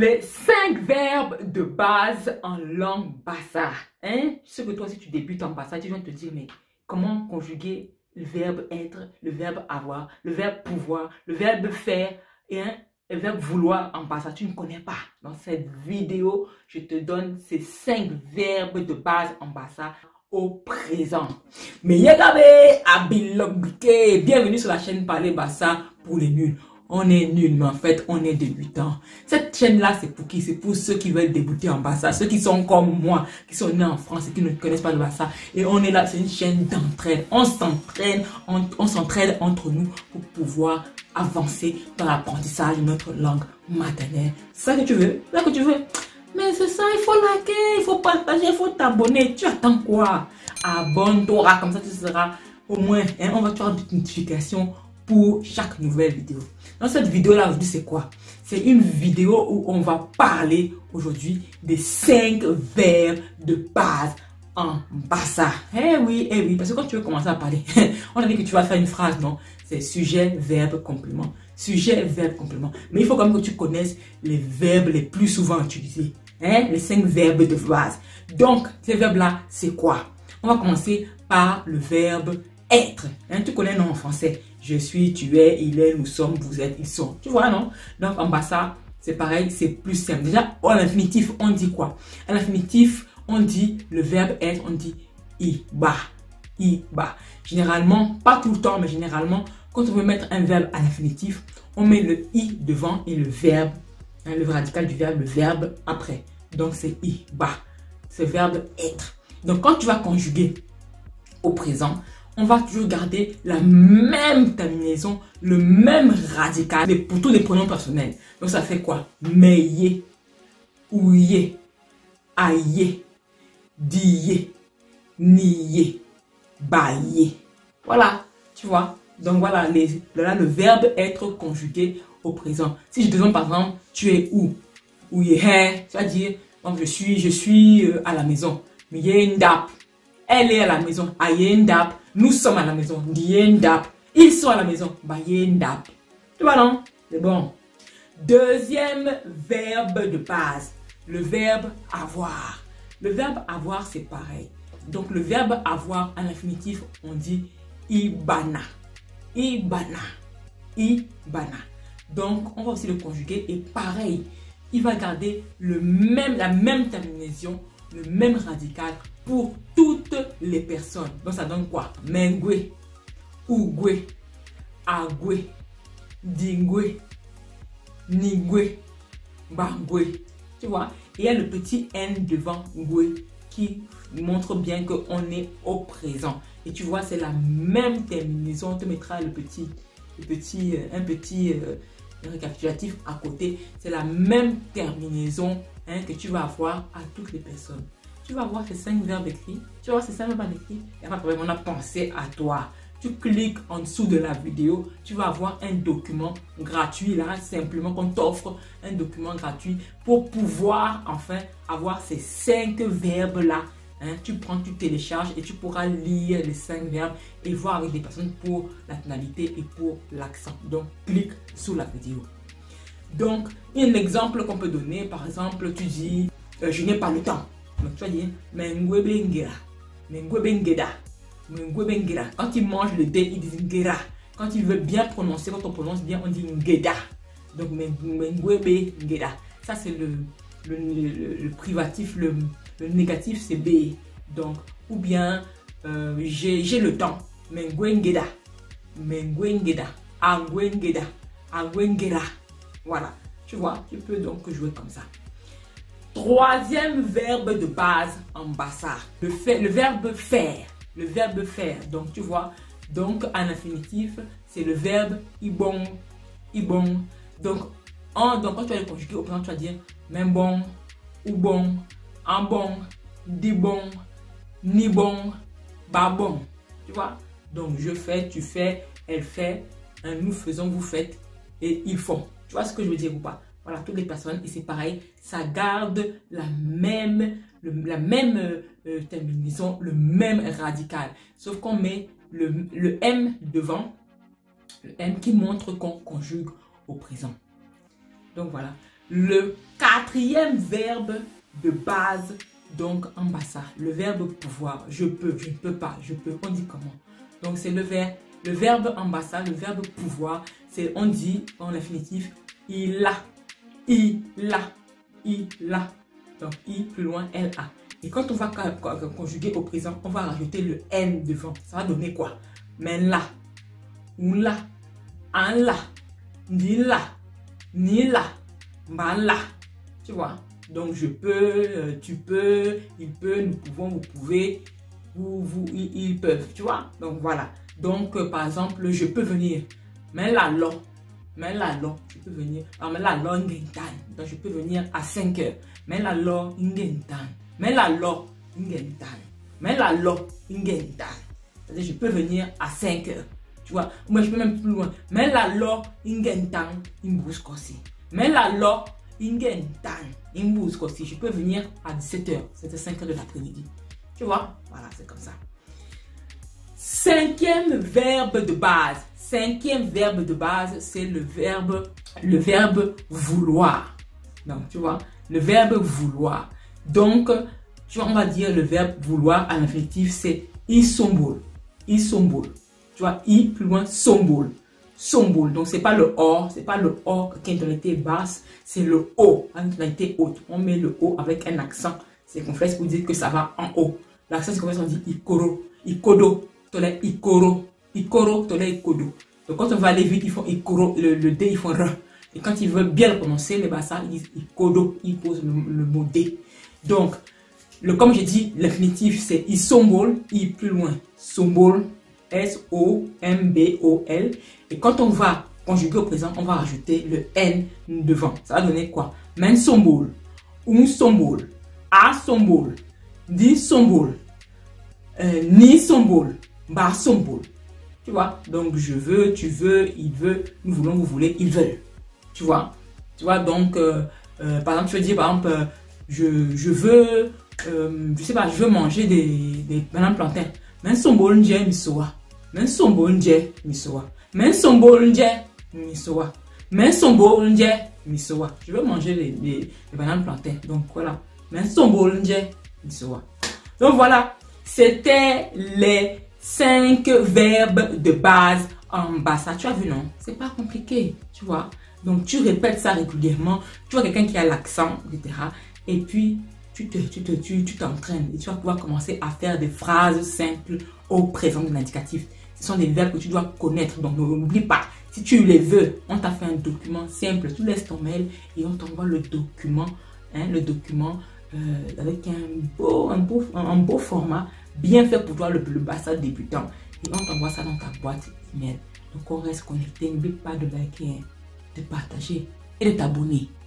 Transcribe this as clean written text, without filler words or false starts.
Les 5 verbes de base en langue bassa. Hein? Je sais que toi, si tu débutes en bassa, tu viens te dire, mais comment conjuguer le verbe être, le verbe avoir, le verbe pouvoir, le verbe faire et le verbe vouloir en bassa. Tu ne connais pas. Dans cette vidéo, je te donne ces 5 verbes de base en bassa au présent. Mais bienvenue sur la chaîne Parler Bassa pour les nuls. On est nuls, mais en fait, on est débutants. Cette chaîne-là, c'est pour qui? C'est pour ceux qui veulent débuter en Bassa, ceux qui sont comme moi, qui sont nés en France et qui ne connaissent pas le Bassa. Et on est là, c'est une chaîne d'entraide. On s'entraîne, on s'entraide entre nous pour pouvoir avancer dans l'apprentissage de notre langue maternelle. C'est ça que tu veux? C'est ça que tu veux? Mais c'est ça, il faut liker, il faut partager, il faut t'abonner. Tu attends quoi? Abonne-toi, comme ça tu seras au moins, on va te faire une notification pour chaque nouvelle vidéo. Dans cette vidéo-là, aujourd'hui, c'est quoi? C'est une vidéo où on va parler aujourd'hui des 5 verbes de base en bassa. Eh oui, parce que quand tu veux commencer à parler, on a dit que tu vas faire une phrase, non? C'est sujet, verbe, complément. Sujet, verbe, complément. Mais il faut quand même que tu connaisses les verbes les plus souvent utilisés. Hein? Les 5 verbes de base. Donc, ces verbes-là, c'est quoi? On va commencer par le verbe être. Hein? Tu connais le nom en français. Je suis, tu es, il est, nous sommes, vous êtes, ils sont. Tu vois, non? Donc, en bassa, c'est pareil, c'est plus simple. Déjà, à l'infinitif, on dit quoi? À l'infinitif, on dit le verbe être, on dit iba. Iba. Généralement, pas tout le temps, mais généralement, quand on veut mettre un verbe à l'infinitif, on met le i devant et le verbe, hein, le radical du verbe, le verbe après. Donc, c'est iba. C'est le verbe être. Donc, quand tu vas conjuguer au présent, on va toujours garder la même terminaison, le même radical pour tous les pronoms personnels. Donc ça fait quoi? Meye, ouye, aye, diye, niye, baye. Voilà, tu vois. Donc voilà, le verbe être conjugué au présent. Si je te demande par exemple, tu es où? Ouye, tu vas dire, donc je suis à la maison. Miyendap. Elle est à la maison. Ayendap. Nous sommes à la maison. Diendap. Ils sont à la maison. Bayendap. Tu vois, non? C'est bon. Deuxième verbe de base. Le verbe avoir. Le verbe avoir, c'est pareil. Donc, le verbe avoir, à l'infinitif, on dit ibana. Ibana. Ibana. Donc, on va aussi le conjuguer. Et pareil, il va garder la même terminaison, le même radical pour toutes les personnes. Donc ça donne quoi? Mengwe, Ougwe, Agwe, Dingwe, Nigwe, Bangwe. Tu vois? Et il y a le petit N devant Ngwe qui montre bien qu'on est au présent. Et tu vois, c'est la même terminaison. On te mettra un petit récapitulatif à côté. C'est la même terminaison, hein, que tu vas avoir à toutes les personnes. Tu vas voir ces 5 verbes écrits. Tu vas voir ces 5 verbes écrits. Et après, on a pensé à toi. Tu cliques en dessous de la vidéo. Tu vas avoir un document gratuit. Là, simplement qu'on t'offre un document gratuit pour pouvoir enfin avoir ces 5 verbes-là. Hein, tu prends, tu télécharges et tu pourras lire les 5 verbes et voir avec des personnes pour la tonalité et pour l'accent. Donc, clique sous la vidéo. Donc, un exemple qu'on peut donner, par exemple, tu dis je n'ai pas le temps. Donc, tu vas dire Mengwebengera. Quand il mange le D, il dit ngera. Quand il veut bien prononcer, quand on prononce bien, on dit ngeda. Donc, Mengwebengera. Ça, c'est le privatif, le négatif, c'est B. Donc, ou bien, j'ai le temps. Mengwengeda. Mengwengeda. Angwengeda. Angwengera. Voilà. Tu vois, tu peux donc jouer comme ça. Troisième verbe de base en bassa. Le verbe faire. Le verbe faire. Donc, tu vois, donc, en infinitif, c'est le verbe ibon. Ibon. Donc, quand tu vas le conjuguer au présent, tu vas dire même bon, ou bon, en bon, di bon, ni bon, ba bon. Tu vois? Donc, je fais, tu fais, elle fait, hein, nous faisons, vous faites, et ils font. Tu vois ce que je veux dire ou pas? Voilà, toutes les personnes, et c'est pareil, ça garde la même terminaison, le même radical. Sauf qu'on met le M devant, le M qui montre qu'on conjugue au présent. Donc voilà. le quatrième verbe de base, donc en bassa, le verbe pouvoir. Je peux, je ne peux pas, je peux. On dit comment? Donc c'est le verbe en bassa, le verbe pouvoir. C'est, on dit en l'infinitif, il a, il a, il a. Donc i plus loin, elle a. Et quand on va conjuguer au présent, on va rajouter le n devant. Ça va donner quoi? Mais là, ou là, en là, ni là, ni là, bah là. Tu vois? Donc je peux, tu peux, il peut, nous pouvons, vous pouvez, vous, ils peuvent. Tu vois? Donc voilà. Donc par exemple, je peux venir. Mais là, je peux venir. Alors, mais là, donc je peux venir à 5 heures. Mais là, mais là, mais là, c'est-à-dire, je peux venir à 5 heures. Tu vois, moi je peux même plus loin. Mais là, mais là, je peux venir à 17 heures. C'était 5 heures de l'après-midi. Tu vois, voilà, c'est comme ça. Cinquième verbe de base. Cinquième verbe de base, c'est le verbe vouloir. Donc, tu vois, le verbe vouloir. Donc, tu vois, on va dire le verbe vouloir à l'infinitif, c'est isombol. Isombol. Tu vois, i plus loin, sombol. Sombol. Donc, c'est pas le or qui est en tonalité basse, c'est le o en tonalité haute. On met le o avec un accent circonflexe pour dire que ça va en haut. L'accent circonflexe, on dit ikoro, ikodo, tolé ikoro. Ikoro, tolé ikodo. Donc quand on va aller vite, ils font ikoro, le D, ils font R. Et quand ils veulent bien le prononcer, les bassins, ils disent ikodo, ils posent le mot D. Donc, comme j'ai dit, l'infinitif, c'est isombol, i plus loin, sombol, S-O-M-B-O-L. Et quand on va conjuguer au présent, on va rajouter le N devant. Ça va donner quoi? Men sombol, un sombol, a sombol, di sombol, ni sombol, ba sombol. Tu vois, donc je veux, tu veux, il veut, nous voulons, vous voulez, ils veulent. Tu vois, donc, par exemple, tu veux dire, par exemple, je veux, je sais pas, je veux manger des bananes plantains. Men sombol nje misoa. Men sombol nje misoa. Men sombol nje misoa. Men sombol nje misoa. Je veux manger des bananes plantains. Donc voilà. Men sombol nje misoa. Donc voilà, c'était les 5 verbes de base en bassa. Tu as vu, non? C'est pas compliqué, tu vois. Donc, tu répètes ça régulièrement. Tu vois quelqu'un qui a l'accent, etc. Et puis, tu t'entraînes. Et tu vas pouvoir commencer à faire des phrases simples au présent de l'indicatif. Ce sont des verbes que tu dois connaître. Donc, n'oublie pas. Si tu les veux, on t'a fait un document simple. Tu laisses ton mail et on t'envoie le document. Hein, le document avec un beau format. Bien fait pour toi, le bassa débutant. Et on t'envoie ça dans ta boîte email. Donc on reste connecté. N'oublie pas de liker, de partager et de t'abonner.